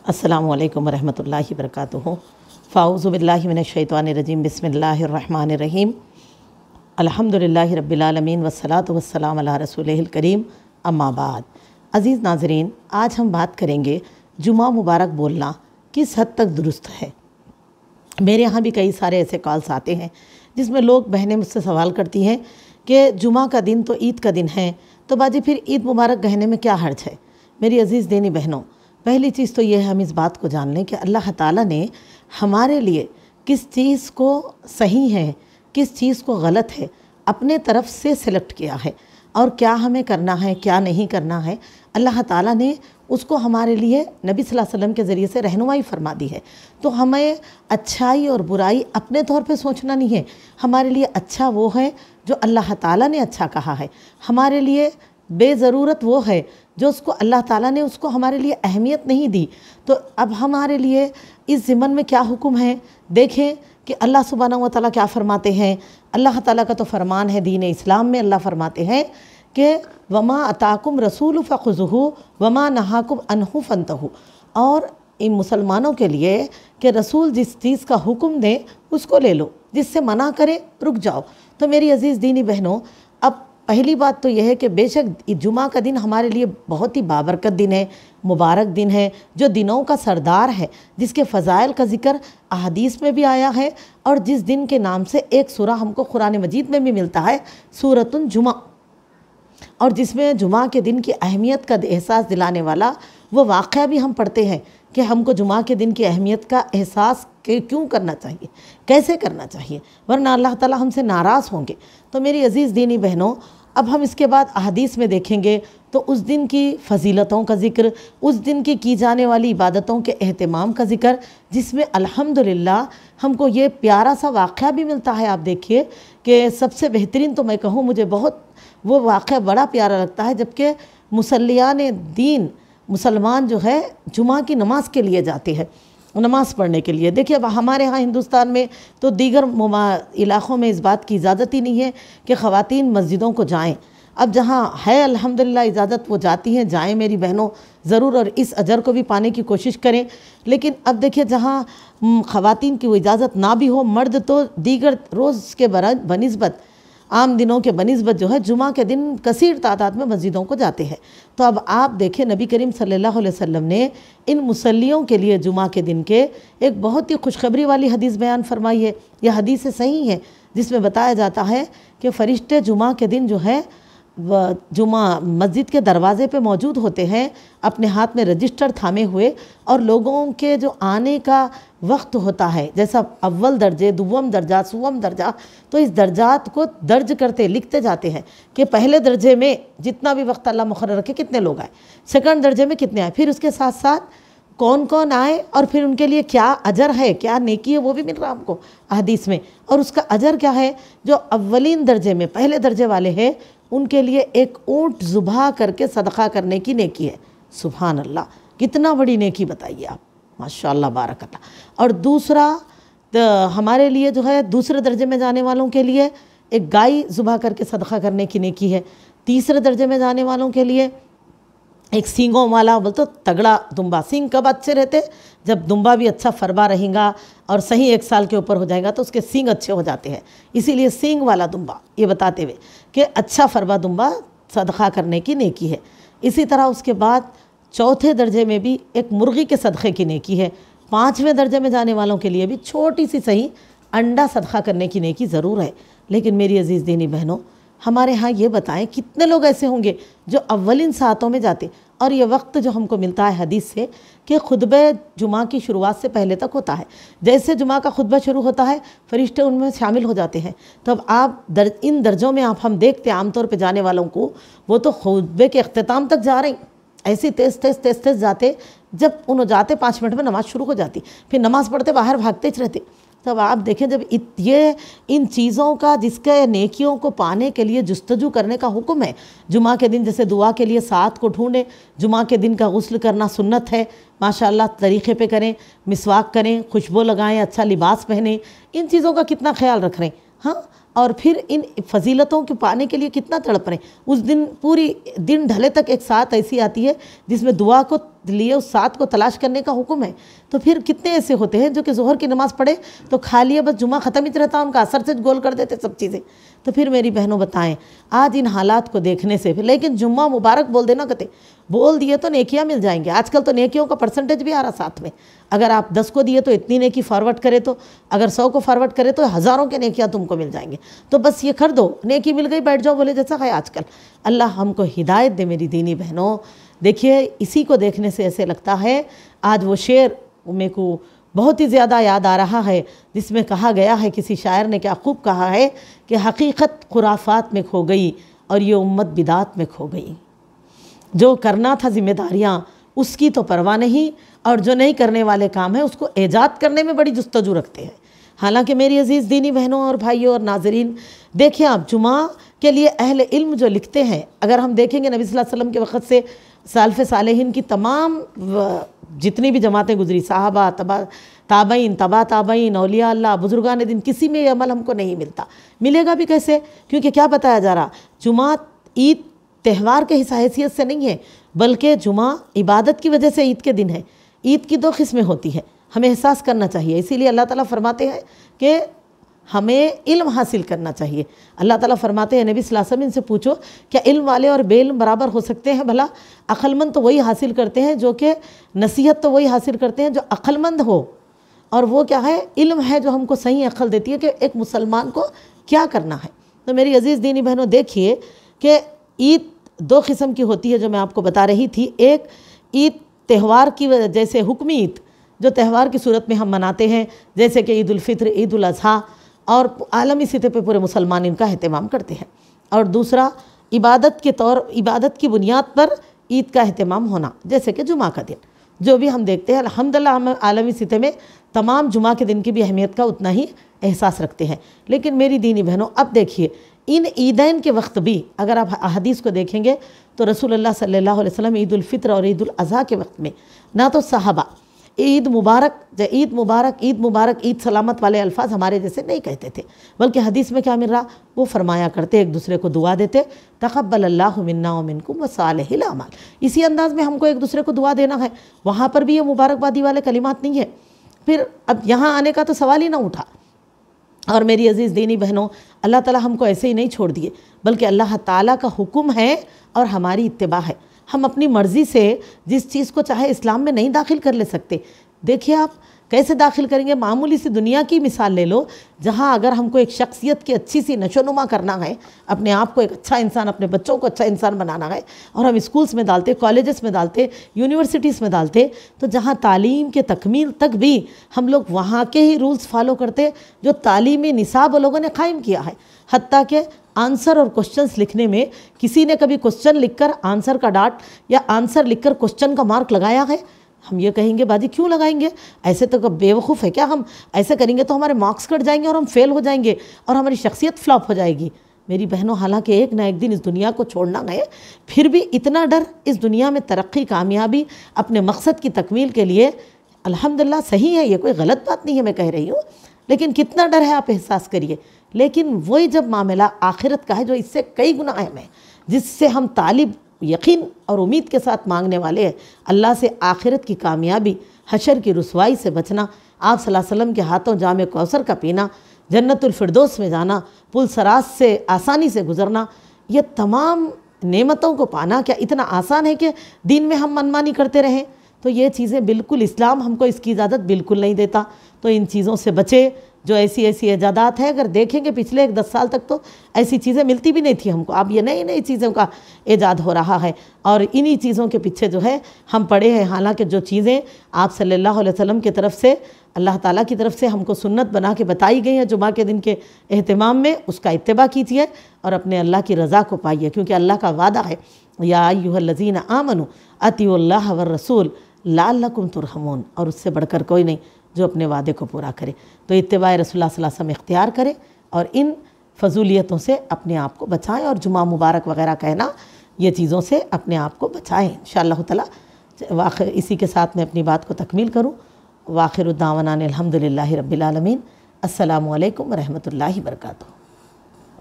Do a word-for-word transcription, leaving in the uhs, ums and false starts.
अस्सलामु अलैकुम वरहमतुल्लाहि वबरकातुहू। फ़ाऊज़ु बिल्लाहि मिनश्शैतानिर्रजीम बिस्मिल्लाहिर्रहमानिर्रहीम। अल्हम्दुलिल्लाहि रब्बिल आलमीन वस्सलातु वस्सलामु अला रसूलिहिल करीम, अम्मा बाद। अज़ीज़ नाज़रीन, आज हम बात करेंगे जुमा मुबारक बोलना किस हद तक दुरुस्त है। मेरे यहाँ भी कई सारे ऐसे कॉल्स आते हैं जिसमें लोग बहनें मुझसे सवाल करती हैं कि जुमा का दिन तो ईद का दिन है, तो बाजी फिर ईद मुबारक कहने में क्या हर्ज है। मेरी अज़ीज़ दीनी बहनों, पहली चीज़ तो ये है हम इस बात को जान लें कि अल्लाह ताला ने हमारे लिए किस चीज़ को सही है, किस चीज़ को गलत है, अपने तरफ से सिलेक्ट किया है और क्या हमें करना है क्या नहीं करना है। अल्लाह ताला ने उसको हमारे लिए नबी सल्लल्लाहु अलैहि वसल्लम के ज़रिए से रहनुमाई फरमा दी है। तो हमें अच्छाई और बुराई अपने तौर पे सोचना नहीं है। हमारे लिए अच्छा वो है जो अल्लाह ताला ने अच्छा कहा है, हमारे लिए बेज़रूरत वो है जो उसको अल्लाह ताला ने उसको हमारे लिए अहमियत नहीं दी। तो अब हमारे लिए इस ज़िम्मन में क्या हुक्म है, देखें कि अल्लाह सुब्हानहू व तआला क्या फ़रमाते हैं। अल्लाह ताला का तो फ़रमान है दीन इस्लाम में, अल्लाह फ़रमाते हैं कि वमा अताकुम रसूल फ़ख़ुज़ुहु वमा नहाकुम अन्हु फ़न्तहु। और इन मुसलमानों के लिए कि रसूल जिस चीज़ का हुक्म दे उसको ले लो, जिससे मना करे रुक जाओ। तो मेरी अज़ीज़ दीनी बहनों, अब पहली बात तो यह है कि बेशक जुमा का दिन हमारे लिए बहुत ही बाबरकत दिन है, मुबारक दिन है, जो दिनों का सरदार है, जिसके फ़ज़ाइल का ज़िक्र अहादीस में भी आया है और जिस दिन के नाम से एक सूरा हमको कुरान मजीद में भी मिलता है, सूरतुन जुमा, और जिसमें जुमा के दिन की अहमियत का एहसास दिलाने वाला वो वाक़या भी हम पढ़ते हैं कि हमको जुमा के दिन की अहमियत का एहसास के क्यों करना चाहिए, कैसे करना चाहिए, वरना अल्लाह ताला हमसे नाराज़ होंगे। तो मेरी अज़ीज़ दीनी बहनों, अब हम इसके बाद अहादीस में देखेंगे तो उस दिन की फ़जीलतों का ज़िक्र, उस दिन की की जाने वाली इबादतों के अहतमाम का ज़िक्र, जिसमें अल्हम्दुलिल्लाह हमको ये प्यारा सा वाक़या भी मिलता है। आप देखिए कि सबसे बेहतरीन तो मैं कहूँ, मुझे बहुत वो वाक़या बड़ा प्यारा लगता है जबकि मुसल्लियान दीन मुसलमान जो है जुमा की नमाज़ के लिए जाते हैं, नमाज़ पढ़ने के लिए। देखिए अब हमारे यहाँ हिंदुस्तान में तो दीगर इलाक़ों में इस बात की इजाज़त ही नहीं है कि ख़वातीन मस्जिदों को जाएं। अब जहाँ है अल्हम्दुलिल्लाह इजाज़त वो जाती हैं, जाएं मेरी बहनों ज़रूर, और इस अजर को भी पाने की कोशिश करें। लेकिन अब देखिए जहाँ ख़वातीन की वो इजाज़त ना भी हो, मर्द तो दीगर रोज़ के बनिस्बत आम दिनों के बनिस्बत जो है जुमा के दिन कसीर तादाद में मस्जिदों को जाते हैं। तो अब आप देखें नबी करीम सल्लल्लाहु अलैहि वसल्लम ने इन मुसल्लियों के लिए जुमा के दिन के एक बहुत ही खुशखबरी वाली हदीस बयान फरमाई है। यह हदीस सही है जिसमें बताया जाता है कि फ़रिश्ते जुमा के दिन जो है व जुमा मस्जिद के दरवाज़े पे मौजूद होते हैं, अपने हाथ में रजिस्टर थामे हुए, और लोगों के जो आने का वक्त होता है, जैसा अव्वल दर्जे, दुव्वम दर्जा, सुवम दर्जा, तो इस दर्जात को दर्ज करते लिखते जाते हैं कि पहले दर्जे में जितना भी वक्त अल्लाह मुक़र्रर रखे कितने लोग आए, सेकंड दर्जे में कितने आए, फिर उसके साथ साथ कौन कौन आए और फिर उनके लिए क्या अजर है, क्या नेकी है, वो भी मिल रहा हमको हदीस में। और उसका अजर क्या है, जो अव्वलीन दर्जे में पहले दर्जे वाले हैं उनके लिए एक ऊँट ज़ुबह करके सदक़ा करने की नेकी है। सुभान अल्लाह, कितना बड़ी नेकी बताइए आप, माशाअल्लाह बारकल्लाह। और दूसरा तो हमारे लिए जो है दूसरे दर्जे में जाने वालों के लिए एक गाय ज़ुबह करके सदक़ा करने की नेकी है। तीसरे दर्जे में जाने वालों के लिए एक सींगों वाला, बोल तो तगड़ा दुम्बा। सींग कब अच्छे रहते, जब दुम्बा भी अच्छा फरबा रहेगा और सही एक साल के ऊपर हो जाएगा तो उसके सींग अच्छे हो जाते हैं, इसीलिए सींग वाला दुम्बा, ये बताते हुए कि अच्छा फरबा दुम्बा सदक़ा करने की नेकी है। इसी तरह उसके बाद चौथे दर्जे में भी एक मुर्गी के सदक़े की नेकी है। पाँचवें दर्जे में जाने वालों के लिए भी छोटी सी सही अंडा सदक़ा करने की नेकी ज़रूर है। लेकिन मेरी अज़ीज़ दीनी बहनों, हमारे यहाँ ये बताएं कितने लोग ऐसे होंगे जो अव्वलिन सातों में जाते, और ये वक्त जो हमको मिलता है हदीस से कि खुतबे जुमा की शुरुआत से पहले तक होता है। जैसे जुमा का खुतबा शुरू होता है फ़रिश्ते उनमें शामिल हो जाते हैं। तो अब आप दर इन दर्जों में आप हम देखते हैं आमतौर पे जाने वालों को, वो तो खुतबे के अख्तिताम तक जा रहे हैं, ऐसी तेज़ तेज़ तेज़ तेज़ जाते, जब उन्होंने जाते पाँच मिनट में नमाज़ शुरू हो जाती, फिर नमाज़ पढ़ते बाहर भागते ही रहते। तब आप देखें जब ये इन चीज़ों का जिसके नेकियों को पाने के लिए जुस्तजू करने का हुक्म है, जुमा के दिन जैसे दुआ के लिए साथ को ढूंढें, जुमा के दिन का गुस्ल करना सुन्नत है, माशाअल्लाह तरीक़े पे करें, मिसवाक करें, खुशबू लगाएं, अच्छा लिबास पहनें, इन चीज़ों का कितना ख्याल रख रहे हैं। हाँ, اور پھر ان فضیلتوں کے پانے کے لیے کتنا تڑپ رہے ہیں۔ اس دن پوری دن ڈھلے تک ایک ساتھ ایسی آتی ہے جس میں دعا کو لیے اس ساتھ کو تلاش کرنے کا حکم ہے، تو پھر کتنے ایسے ہوتے ہیں جو کہ ظہر کی نماز پڑھے تو کھا لیا بس جمعہ ختم ہی رہتا، ان کا اثر سے گول کر دیتے سب چیزیں۔ تو پھر میری بہنوں بتائیں آج ان حالات کو دیکھنے سے، لیکن جمعہ مبارک بول دینا کہتے بول دیے تو نیکیاں مل جائیں گے۔ آج کل تو نیکیوں کا پرسنٹیج بھی آ رہا ساتھ میں، اگر آپ دس کو دیے تو اتنی نیکی فارورڈ کرے، تو اگر سو کو فارورڈ کرے تو ہزاروں کے نیکیاں تم کو مل جائیں گے۔ تو بس یہ کر دو، نیکی مل گئی بیٹھ جاؤ بولے جیسا ہے آج کل۔ اللہ ہم کو ہدایت دے میری دینی بہنوں۔ دیکھیے اسی کو دیکھنے سے ایسے لگتا ہے، آج وہ شعر میرے کو بہت ہی زیادہ یاد آ رہا ہے جس میں کہا گیا ہے، کسی شاعر نے کیا خوب کہا ہے کہ حقیقت خرافات میں کھو گئی اور یہ امت بدعات میں کھو گئی۔ جو کرنا تھا ذمہ داریاں اس کی تو پرواہ نہیں، اور جو نہیں کرنے والے کام ہیں اس کو ایجاد کرنے میں بڑی جستجو رکھتے ہیں۔ حالانکہ میری عزیز دینی بہنوں اور بھائیوں اور ناظرین، دیکھیں آپ جمعہ کے لیے اہل علم جو لکھتے ہیں، اگر ہم دیکھیں گے نبی صلی اللہ علیہ وسلم کے وقت سے سالف صالحین کی تمام جتنی بھی جماعتیں گزری، صحابہ، تبا تابعین، تبا تابعین، اولیاء اللہ، بزرگان دین، کسی میں یہ عمل ہم کو نہیں ملتا۔ ملے گا بھی کیسے؟ کیونکہ کیا بتایا جا رہا، جمعہ عید تہوار کے حیثیت سے نہیں ہے، بلکہ جمعہ عبادت کی وجہ سے عید کے دن ہے۔ عید کی دو قسمیں ہوتی ہیں، ہمیں احساس کرنا چاہیے۔ اسی لیے اللہ تعالیٰ فرماتے ہیں کہ ہمیں علم حاصل کرنا چاہیے۔ اللہ تعالیٰ فرماتے ہیں نبی صلی اللہ علیہ وسلم ان سے پوچھو کیا علم والے اور بے علم برابر ہو سکتے ہیں؟ بھلا عقل مند تو وہی حاصل کرتے ہیں جو کہ نصیحت تو وہی حاصل کرتے ہیں جو عقل مند ہو، اور وہ کیا ہے؟ علم ہے جو ہم کو صحیح عقل دیتی ہے کہ ایک مسلمان کو کیا کرنا ہے۔ تو میری عزیز دینی بہنوں دیکھیے کہ عید دو قسم کی ہوتی ہے جو میں آپ کو بتا رہی تھی۔ ایک عید تہوار کی وجہ، جیسے حکمی عید جو تہوار کی صورت میں ہم مناتے ہیں، جیسے کہ عید الفطر، عید الاضحیٰ، اور عالمی سطح پہ پورے مسلمان ان کا اہتمام کرتے ہیں۔ اور دوسرا عبادت کے طور عبادت کی بنیاد پر عید کا اہتمام ہونا، جیسے کہ جمعہ کا دن جو بھی ہم دیکھتے ہیں، الحمدللہ ہم عالمی سطح میں تمام جمعہ کے دن کی بھی اہمیت کا اتنا ہی احساس رکھتے ہیں۔ لیکن میری دینی بہنوں اب دیکھیے ان عیدین کے وقت بھی اگر آپ احادیث کو دیکھیں گے تو رسول اللہ صلی اللہ علیہ وسلم عید الفطر اور عید الاضحیٰ کے وقت میں نہ تو صحابہ عید مبارک عید مبارک عید مبارک عید سلامت والے الفاظ ہمارے جیسے نہیں کہتے تھے، بلکہ حدیث میں کیا مل رہا، وہ فرمایا کرتے، ایک دوسرے کو دعا دیتے، تقبل اللہ منا ومنکم وصالح الاعمال۔ اسی انداز میں ہم کو ایک دوسرے کو دعا دینا ہے۔ وہاں پر بھی یہ مبارکبادی والے کلمات نہیں ہے۔ پھر اب یہاں آنے کا تو سوال ہی نہ اٹھا۔ اور میری عزیز دینی بہنوں، اللہ تعالیٰ ہم کو ایسے ہی نہیں چھوڑ دیے، بلکہ اللہ تعالیٰ کا حکم ہے اور ہماری اتباع ہے۔ ہم اپنی مرضی سے جس چیز کو چاہے اسلام میں نہیں داخل کر لے سکتے۔ دیکھیے آپ کیسے داخل کریں گے؟ معمولی سی دنیا کی مثال لے لو، جہاں اگر ہم کو ایک شخصیت کی اچھی سی نشو نما کرنا ہے، اپنے آپ کو ایک اچھا انسان، اپنے بچوں کو اچھا انسان بنانا ہے، اور ہم اسکولز میں ڈالتے، کالجز میں ڈالتے، یونیورسٹیز میں ڈالتے، تو جہاں تعلیم کے تکمیل تک بھی ہم لوگ وہاں کے ہی رولز فالو کرتے جو تعلیمی نصاب لوگوں نے قائم کیا ہے۔ حتیٰ کہ آنسر اور کوشچنز لکھنے میں کسی نے کبھی کوشچن لکھ کر آنسر کا ڈاٹ یا آنسر لکھ کر کوشچن کا مارک لگایا ہے؟ ہم یہ کہیں گے باجی کیوں لگائیں گے؟ ایسے تو بے وقوف ہے کیا؟ ہم ایسے کریں گے تو ہمارے مارکس کٹ جائیں گے اور ہم فیل ہو جائیں گے اور ہماری شخصیت فلاپ ہو جائے گی۔ میری بہنوں، حالانکہ ایک نہ ایک دن اس دنیا کو چھوڑنا ہے، پھر بھی اتنا ڈر اس دنیا میں ترقی، کامیابی، اپنے مقصد کی تکمیل کے لیے الحمدللہ صحیح ہے، یہ کوئی غلط بات نہیں ہے میں کہہ رہی ہوں، لیکن کتنا ڈر ہے آپ احساس کریے۔ لیکن وہی جب معاملہ آخرت کا ہے جو اس سے کئی گنا اہم ہے، جس سے ہم طالب یقین اور امید کے ساتھ مانگنے والے ہیں، اللہ سے آخرت کی کامیابی، حشر کی رسوائی سے بچنا، آپ صلی اللہ علیہ وسلم کے ہاتھوں جام کوثر کا پینا، جنت الفردوس میں جانا، پل صراط سے آسانی سے گزرنا، یہ تمام نعمتوں کو پانا کیا اتنا آسان ہے کہ دین میں ہم منمانی کرتے رہیں؟ تو یہ چیزیں بالکل اسلام ہم کو اس کی اجازت بالکل نہیں دیتا۔ تو ان چیزوں سے بچے۔ جو ایسی ایسی ایجادات ہیں، اگر دیکھیں گے پچھلے ایک دس سال تک تو ایسی چیزیں ملتی بھی نہیں تھی ہم کو، اب یہ نئی نئی چیزوں کا ایجاد ہو رہا ہے، اور انہی چیزوں کے پیچھے جو ہے ہم پڑے ہیں۔ حالانکہ جو چیزیں آپ صلی اللہ علیہ وسلم کی طرف سے، اللہ تعالیٰ کی طرف سے ہم کو سنت بنا کے بتائی گئی ہیں جمعہ کے دن کے اہتمام میں، اس کا اتباع کیجیے اور اپنے اللہ کی رضا کو پائیے، کیونکہ اللہ کا وعدہ ہے یا ایھا الذین آمنوا اطیعوا اللہ والرسول لعلکم ترحمون، اور اس سے بڑھ کر کوئی نہیں جو اپنے وعدے کو پورا کرے۔ تو اتباع رسول اللہ صلی اللہ علیہ وسلم اختیار کرے اور ان فضولیتوں سے اپنے آپ کو بچائیں، اور جمعہ مبارک وغیرہ کہنا، یہ چیزوں سے اپنے آپ کو بچائیں انشاءاللہ تعالی۔ واخر اسی کے ساتھ میں اپنی بات کو تکمیل کروں۔ واخر الدعوانا الحمدللہ رب العالمین۔ السلام علیکم ورحمۃ اللہ وبرکاتہ۔